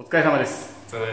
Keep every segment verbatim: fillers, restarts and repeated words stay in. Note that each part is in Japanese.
疲れ様です。 お疲れ様です。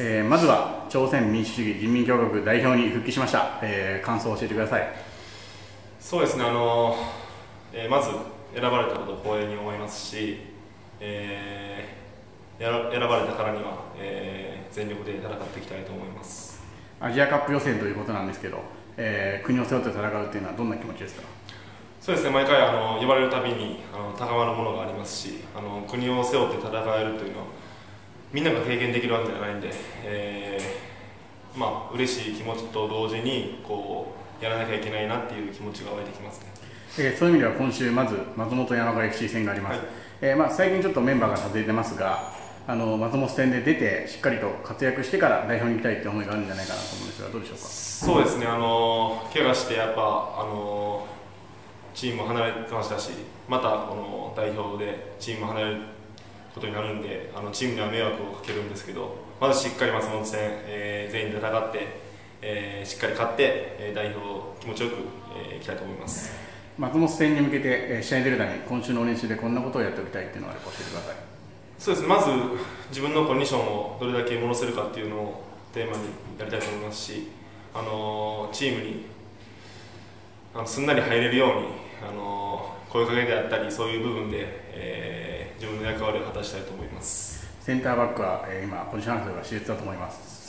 えー、まずは朝鮮民主主義人民共和国代表に復帰しました。えー、感想を教えてください。 そうですね、あのえー、まず選ばれたことを光栄に思いますし、えー、やら選ばれたからには、えー、全力で戦っていきたいと思います。 アジアカップ予選ということなんですけど、えー、国を背負って戦うというのはどんな気持ちですか？ そうですね、毎回あの呼ばれるたびにあの高まるものがありますし、あの国を背負って戦えるというのはみんなが経験できるわけじゃないんで、えー、まあ嬉しい気持ちと同時にこうやらなきゃいけないなっていう気持ちが湧いてきますね。 えー、そういう意味では今週まず松本山鹿 エフシー 戦があります。はい、えーまあ、最近ちょっとメンバーが外れてますが、あの松本戦で出てしっかりと活躍してから代表に行きたいという思いがあるんじゃないかなと思うんですが、どうでしょうか？ そうですね、あの怪我してやっぱあのチームも離れてましたし、またこの代表でチームも離れることになるんで、あのチームには迷惑をかけるんですけど、まずしっかり松本戦、えー、全員で戦って、えー、しっかり勝って、えー、代表を気持ちよく、えー、いきたいと思います。 松本戦に向けて、えー、試合に出るために今週の練習でこんなことをやっておきたいっていうのがあれば教えてください。 そうですね、まず自分のコンディションをどれだけ戻せるかっていうのをテーマにやりたいと思いますし、あのチームにあのすんなり入れるように、あの声かけであったりそういう部分で、えー、自分の役割を果たしたいと思います。 センターバックは、えー、今ポジション争いが熾烈だと思います。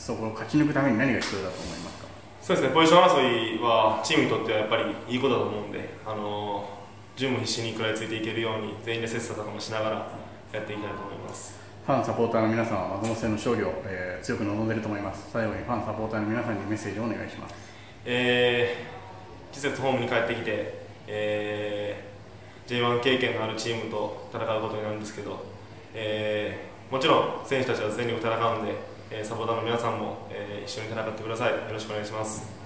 そこを勝ち抜くために何が必要だと思いますか？ そうですね、ポジション争いはチームにとってはやっぱりいいことだと思うんで、あの順も必死に食らいついていけるように全員で切磋琢磨しながらやっていきたいと思います。 ファン、サポーターの皆さんは松本戦の勝利を、えー、強く望んでいると思います。最後にファン、サポーターの皆さんにメッセージをお願いします。 えー、季節ホームに帰ってきて、えー、ジェイワン 経験のあるチームと戦うことになるんですけど、えー、もちろん選手たちは全力で戦うんで、えー、サポーターの皆さんも、えー、一緒に戦ってください。よろしくお願いします。